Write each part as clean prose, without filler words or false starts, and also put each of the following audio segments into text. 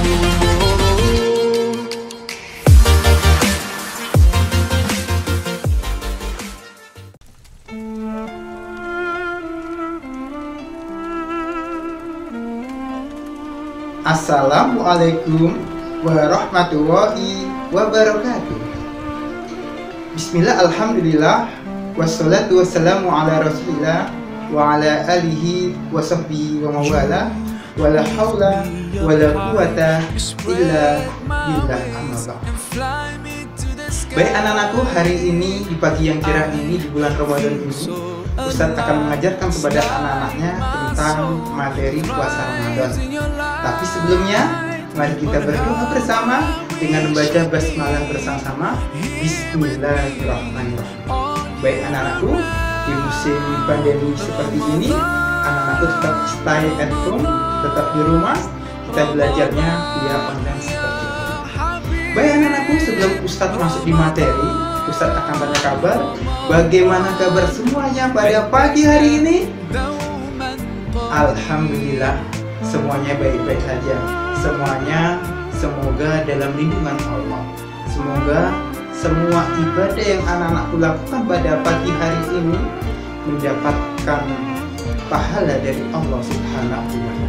Assalamualaikum warahmatullahi wabarakatuh. Bismillah, alhamdulillah, wassalatu wassalamu ala rasulillah wa ala alihi wa sahbihi wa mawala, wala hawla wala quwata illa billah, amma ba'd. Baik anak-anakku, hari ini di pagi yang cerah ini di bulan Ramadan ini, Ustadz akan mengajarkan kepada anak-anaknya tentang materi puasa Ramadan. Tapi sebelumnya, mari kita berdoa bersama dengan membaca basmalah bersama-sama. Bismillahirrahmanirrahim. Baik anak-anakku, di musim pandemi seperti ini, anak-anakku tetap stay at home, tetap di rumah, kita belajarnya via online seperti ini. Baik anak-anakku, sebelum Ustadz masuk di materi, Ustadz akan tanya kabar. Bagaimana kabar semuanya pada pagi hari ini? Alhamdulillah, semuanya baik-baik saja. Semoga dalam lindungan Allah. Semoga semua ibadah yang anak-anakku lakukan pada pagi hari ini mendapatkan pahala dari Allah Subhanahu wa Ta'ala.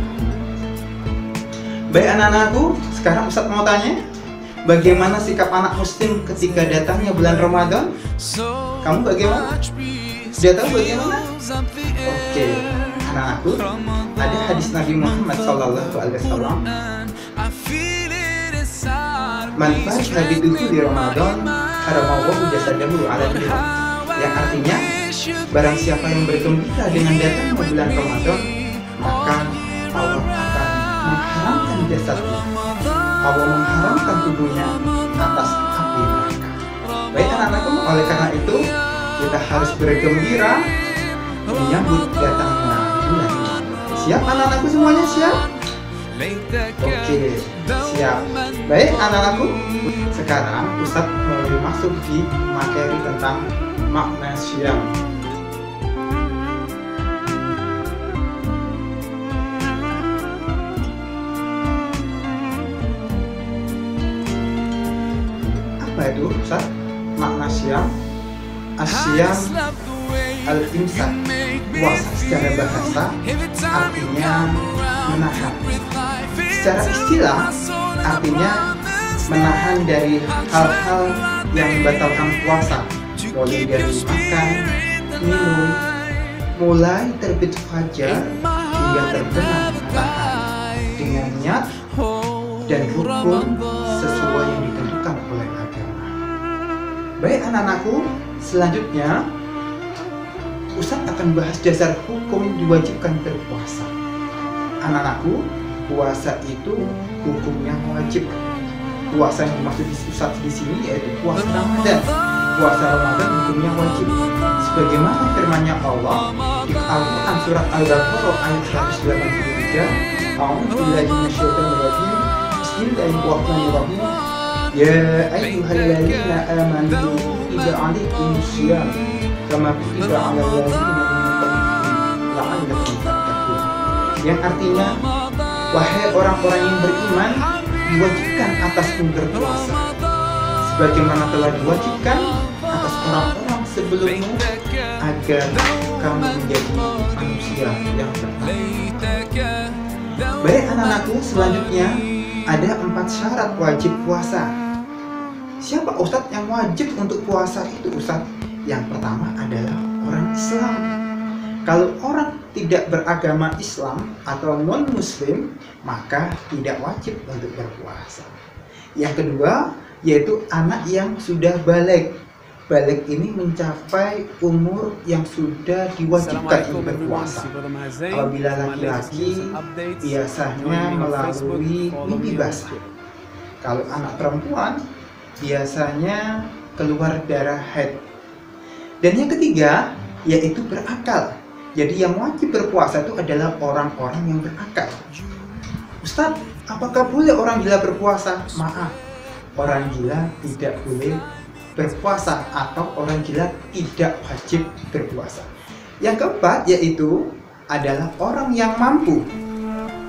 Baik anak-anakku, sekarang Ustadz mau tanya, bagaimana sikap anak muslim ketika datangnya bulan Ramadan? Kamu bagaimana? Sudah tahu bagaimana? Oke, anak-anakku, ada hadis Nabi Muhammad SAW, man farha bidukhuli di Ramadan haramallahu jasadahu ala nar, yang artinya barang siapa yang bergembira dengan datangnya bulan Ramadan, maka Allah akan mengharamkan jasadnya, Allah mengharamkan tubuhnya atas api neraka. Baik anak-anakku, oleh karena itu kita harus bergembira menyambut datangnya bulan Ramadan. Siap anak-anakku semuanya, siap? Oke, siap. Baik anak-anakku, sekarang Ustadz mulai masuk di materi tentang makna syam. Apa itu Ustadz? Makna syam? Asyam al-imsak, puasa secara bahasa artinya menahan. Secara istilah artinya menahan dari hal-hal yang membatalkan puasa, mulai dari makan, minum, mulai terbit fajar hingga terbenam matahari dengan niat dan rukun sesuai yang ditentukan oleh agama. Baik anak-anakku, selanjutnya Ustadz akan bahas dasar hukum diwajibkan berpuasa. Anak-anakku, puasa itu hukumnya wajib. Puasa yang dimaksud Ustadz di sini yaitu puasa Ramadan. Puasa Ramadan hukumnya wajib. Sebagaimana firman-Nya Allah di Al-Quran surat Al-Baqarah ayat 183, A'udzubillahi minasyaitonir rajim. Bismillahirrahmanirrahim. Ya ayyuhalladzina amanu kutiba 'alaikumus syiyam kama kutiba 'alal ladzina min qablikum la'allakum tattaqun. Yang artinya, wahai orang-orang yang beriman, diwajibkan atasmu berpuasa sebagaimana telah diwajibkan atas orang-orang sebelummu agar kamu menjadi manusia yang bertakwa. Baik anak-anakku, selanjutnya ada 4 syarat wajib puasa. Siapa Ustadz yang wajib untuk puasa itu Ustadz? Yang pertama adalah orang Islam. Kalau orang tidak beragama Islam atau non-Muslim, maka tidak wajib untuk berpuasa. Yang kedua, yaitu anak yang sudah balik. Balik ini mencapai umur yang sudah diwajibkan untuk berpuasa. Apabila laki-laki, biasanya melalui mimpi basah. Kalau anak perempuan, biasanya keluar darah haid. Dan yang ketiga, yaitu berakal. Jadi yang wajib berpuasa itu adalah orang-orang yang berakal. Ustadz, apakah boleh orang gila berpuasa? Maaf, orang gila tidak boleh berpuasa atau orang gila tidak wajib berpuasa. Yang keempat yaitu adalah orang yang mampu.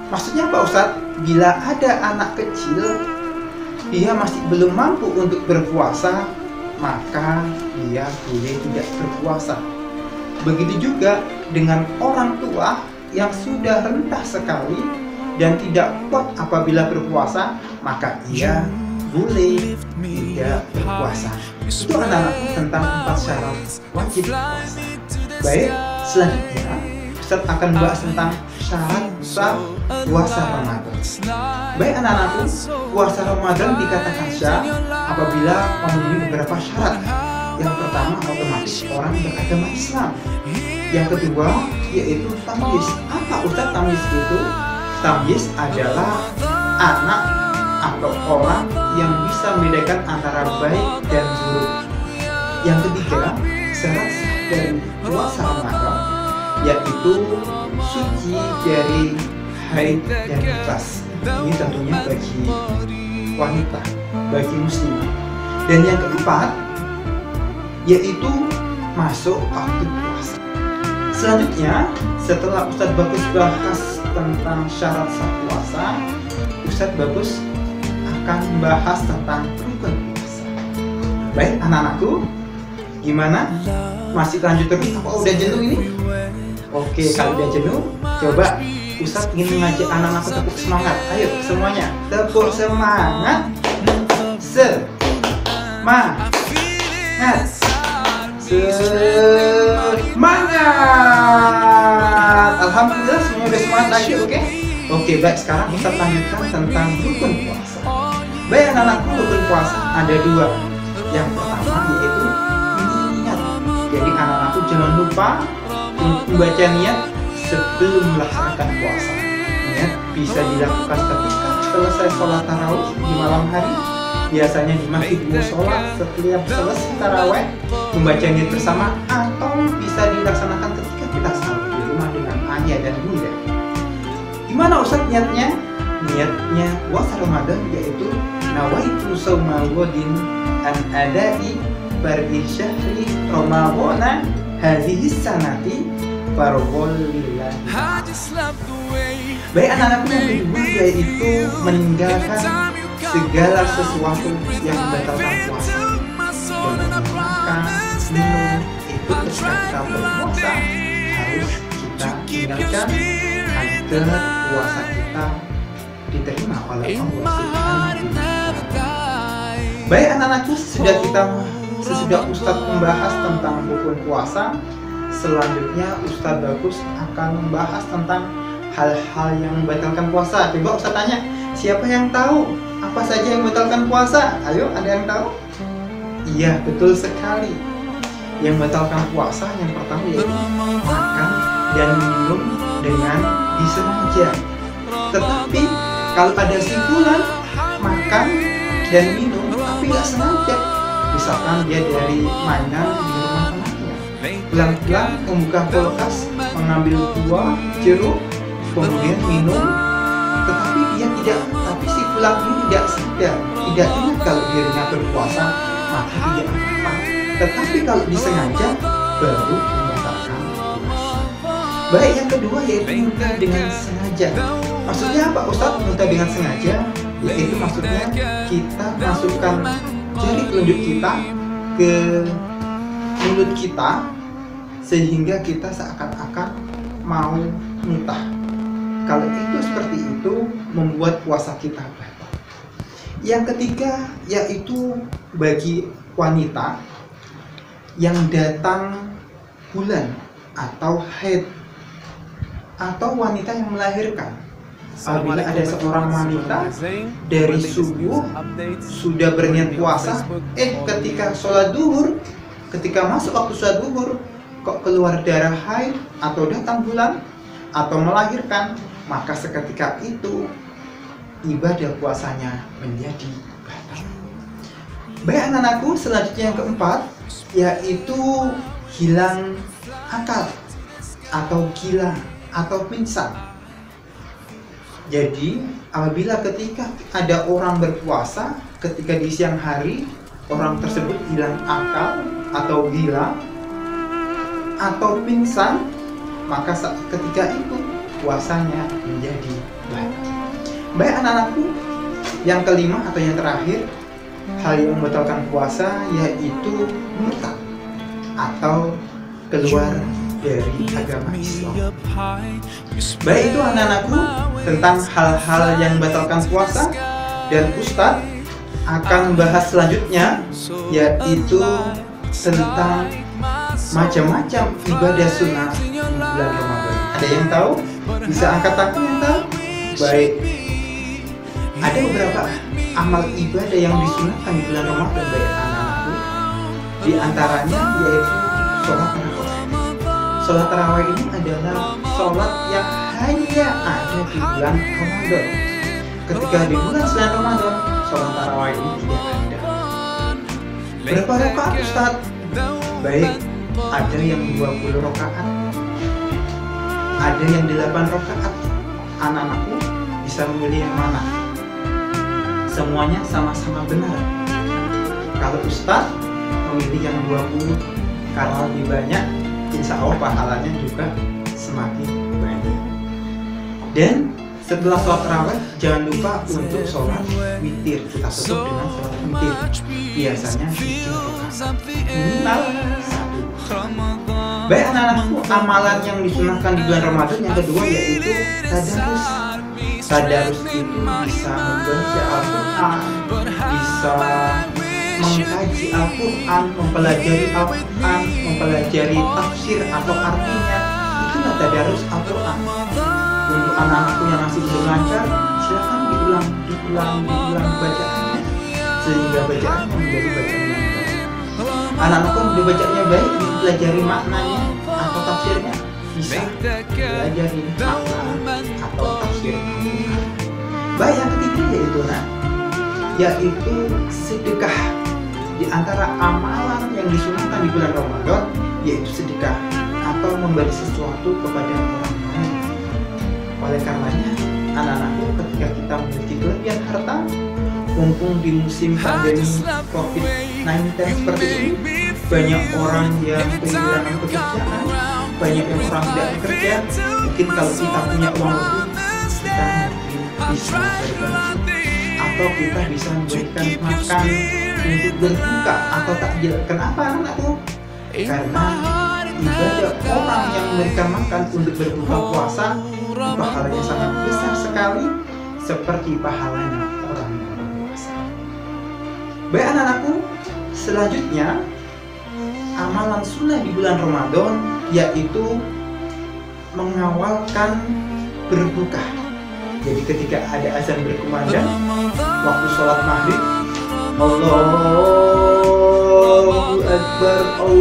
Maksudnya Pak Ustadz, bila ada anak kecil, dia masih belum mampu untuk berpuasa, maka dia boleh tidak berpuasa. Begitu juga dengan orang tua yang sudah rentah sekali dan tidak kuat apabila berpuasa, maka ia boleh tidak berpuasa. Itu anak-anakku tentang 4 syarat wajib puasa. Baik, selanjutnya Ustaz akan membahas tentang syarat puasa Ramadan. Baik anak-anakku, puasa Ramadan dikatakan sah apabila memenuhi beberapa syarat. Yang pertama, otomatis orang beragama Islam. Yang kedua, yaitu tamyiz. Apa Ustaz tamyiz itu? Tamyiz adalah anak atau orang yang bisa membedakan antara baik dan buruk. Yang ketiga, syarat sah dari puasa Ramadan yaitu suci dari haid dan nifas. Ini tentunya bagi wanita, bagi muslimah. Dan yang keempat, yaitu masuk waktu puasa. Selanjutnya, setelah Ustadz Bagus bahas tentang syarat sah puasa, Ustadz Bagus akan membahas tentang rukun puasa. Baik anak-anakku, gimana? Masih lanjut terus apa udah jenuh ini? Oke, kalau udah jenuh, coba Ustadz ingin mengajak anak-anakku tepuk semangat. Ayo semuanya, tepuk semangat. Semangat. Semangat. Alhamdulillah semuanya udah semangat lagi, oke? Oke, baik, sekarang kita lanjutkan tentang rukun puasa. Baik anak-anakku, rukun puasa ada 2. Yang pertama yaitu niat. Jadi anak-anakku jangan lupa membaca niat sebelum melaksanakan puasa. Niat bisa dilakukan ketika selesai sholat tarawih di malam hari. Biasanya di masjid musola setiap selesai tarawih membaca niat bersama, atau bisa dilaksanakan ketika kita sampai di rumah dengan ayah dan bunda. Gimana Ustaz niatnya? Niatnya puasa Ramadan yaitu nawaitu shauma ghadin an adai fardhi syahri Ramadhana hadhihi sanati farqulillah. Baik anak-anakku, yang kedua yaitu meninggalkan segala sesuatu yang membatalkan puasa. Dan makan, minum itu ketika kita berpuasa harus kita tinggalkan agar puasa kita diterima oleh Allah Subhanahu wa Ta'ala. Baik anak-anakku, sesudah Ustadz membahas tentang rukun puasa, selanjutnya Ustadz Bagus akan membahas tentang hal-hal yang membatalkan puasa. Coba Ustadz tanya, siapa yang tahu apa saja yang membatalkan puasa? Ayo, ada yang tahu? Iya, betul sekali. Yang membatalkan puasa yang pertama yaitu makan dan minum dengan disengaja. Tetapi kalau ada simpulan makan dan minum tapi nggak sengaja, misalkan dia dari mainan di rumah anaknya, pelan-pelan membuka kulkas, mengambil buah, jeruk, kemudian minum, tapi si pulang ini tidak sadar, tidak ingat kalau dirinya berpuasa, maka tidak apa-apa. Tetapi kalau disengaja, baru membatalkan puasa. Baik, yang kedua yaitu muntah dengan sengaja. Maksudnya apa Ustadz muntah dengan sengaja? Yaitu maksudnya kita masukkan jari telunjuk kita ke mulut kita sehingga kita seakan-akan mau muntah. Kalau itu seperti itu membuat puasa kita batal. Yang ketiga yaitu bagi wanita yang datang bulan atau haid, atau wanita yang melahirkan. Apabila ada seorang wanita dari subuh sudah berniat puasa, ketika sholat duhur, ketika masuk waktu sholat duhur kok keluar darah haid atau datang bulan atau melahirkan, maka seketika itu ibadah puasanya menjadi batal. Baik anak-anakku, selanjutnya yang keempat yaitu hilang akal atau gila atau pingsan. Jadi apabila ketika ada orang berpuasa, ketika di siang hari orang tersebut hilang akal atau gila atau pingsan, maka ketika itu puasanya menjadi baik. Baik anak-anakku, yang kelima atau yang terakhir, hal yang membatalkan puasa yaitu murtad atau keluar dari agama Islam. Baik itu anak-anakku tentang hal-hal yang membatalkan puasa, dan Ustadz akan membahas selanjutnya yaitu tentang macam-macam ibadah sunnah di bulan Ramadan. Ada yang tahu? Bisa angkat tangan yang tahu? Baik. Ada beberapa amal ibadah yang disunahkan di bulan Ramadan baik anak-anakku. Di antaranya yaitu sholat tarawih. Sholat tarawih ini adalah sholat yang hanya ada di bulan Ramadan. Ketika di bulan selain Ramadan, sholat tarawih ini tidak ada. Berapa rakaat Ustaz? Baik, ada yang 20 rakaat, ada yang 8 rakaat. Anak-anakku bisa memilih yang mana? Semuanya sama-sama benar. Kalau Ustaz memilih yang 20 karena lebih banyak, insya Allah pahalanya juga semakin banyak. Dan setelah sholat tarawih, jangan lupa untuk sholat witir. Kita tutup dengan sholat witir. Biasanya 3 rakaat, minimal 1. Baik anak-anakku, amalan yang disunahkan di bulan Ramadan yang kedua yaitu tadarus. Tadarus itu bisa membaca Al-Quran, bisa mengkaji Al-Quran, mempelajari Al-Quran, mempelajari tafsir atau artinya. Itulah tadarus Al-Quran. Untuk anak-anakku yang masih belum lancar, silakan diulang bacaannya sehingga bacaannya menjadi bacaan yang baik. Anak-anakku yang bacanya baik, dipelajari maknanya atau tafsirnya, bisa belajar makna atau tafsir. Baik, yang ketiga yaitu sedekah. Di antara amalan yang disunahkan di bulan Ramadan yaitu sedekah atau memberi sesuatu kepada orang lain. Oleh karenanya, anak-anakku, ketika kita memiliki kelebihan harta, mumpung di musim pandemi COVID-19 seperti ini, banyak orang yang kehilangan pekerjaan, banyak yang orang tidak bekerja. Mungkin kalau kita punya uang lebih, kita bisa berbagi, atau kita bisa memberikan makan untuk berbuka atau takjil. Kenapa anak-anakku? Karena ibadah orang yang memberikan makan untuk berbuka puasa pahalanya sangat besar sekali, seperti pahalanya orang yang berpuasa. Baik anak-anakku, selanjutnya amalan sunnah di bulan Ramadan yaitu mengawalkan berbuka. Jadi ketika ada azan berkumandang waktu sholat maghrib, Allahu Akbar,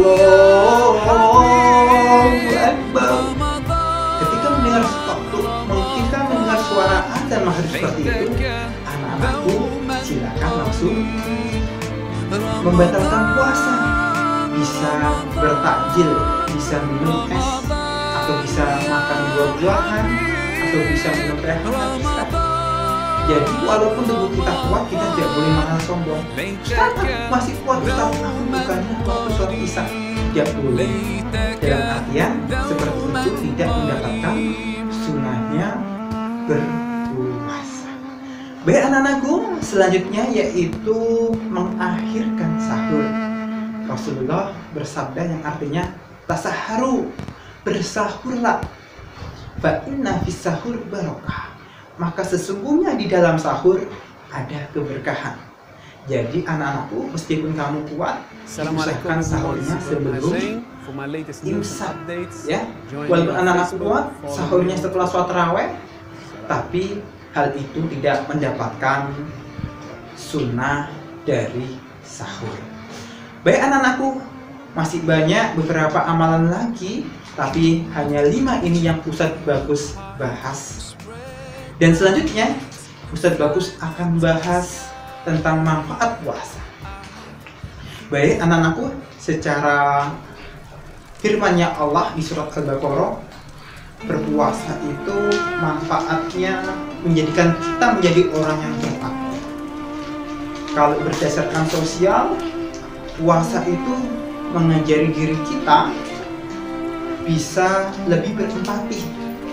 Allahu Akbar. Ketika mendengar suara azan maghrib seperti itu, anak-anakku silakan langsung membatalkan puasa. Bisa bertakjil, bisa minum es, atau bisa makan buah-buahan, atau bisa minum teh hangat. Jadi walaupun tubuh kita kuat, kita tidak boleh makan sombong. Masih kuat, Ustaz, aku bukannya waktu sholat isya. Tidak boleh. Dalam artian seperti itu tidak mendapatkan sunnahnya berpuasa. Baik anak-anakku, selanjutnya yaitu mengakhirkan sahur. Rasulullah bersabda yang artinya tasaharu, bersahurlah, fa inna fis sahur barokah, maka sesungguhnya di dalam sahur ada keberkahan. Jadi anak-anakku, meskipun kamu kuat, usahakan sahurnya sebelum imsak, ya. Walaupun anak-anak kuat, sahurnya setelah sholat tarawih, tapi hal itu tidak mendapatkan sunnah dari sahur. Baik anak-anakku, masih banyak beberapa amalan lagi, tapi hanya 5 ini yang Ustadz Bagus bahas. Dan selanjutnya Ustadz Bagus akan bahas tentang manfaat puasa. Baik anak-anakku, secara firman-Nya Allah di surat Al-Baqarah, berpuasa itu manfaatnya menjadikan kita menjadi orang yang bertakwa. Kalau berdasarkan sosial, puasa itu mengajari diri kita bisa lebih berempati,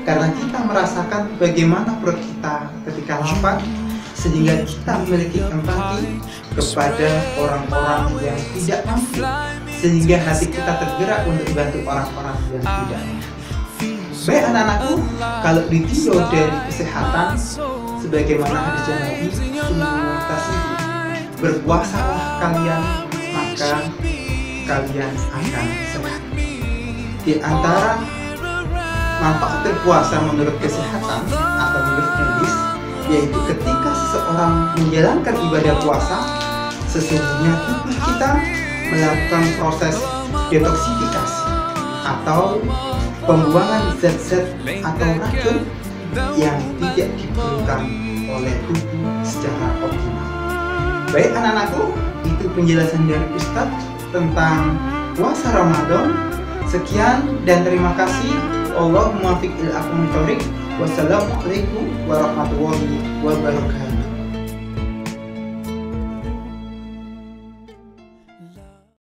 karena kita merasakan bagaimana perut kita ketika lapar, sehingga kita memiliki empati kepada orang-orang yang tidak mampu, sehingga hati kita tergerak untuk membantu orang-orang yang tidak mampu. Baik anak-anakku, kalau ditinjau dari kesehatan, sebagaimana hadis Nabi Mutasidi, berpuasalah kalian maka kalian akan sehat. Di antara manfaat berpuasa menurut kesehatan atau menurut medis, yaitu ketika seseorang menjalankan ibadah puasa, sesungguhnya tubuh kita melakukan proses detoksifikasi atau pembuangan zat-zat atau racun yang tidak diperlukan oleh tubuh secara optimal. Baik anak-anakku, itu penjelasan dari Ustadz tentang puasa Ramadan. Sekian dan terima kasih. Allahumma fiqil aqwam thoriq. Wassalamualaikum warahmatullahi wabarakatuh.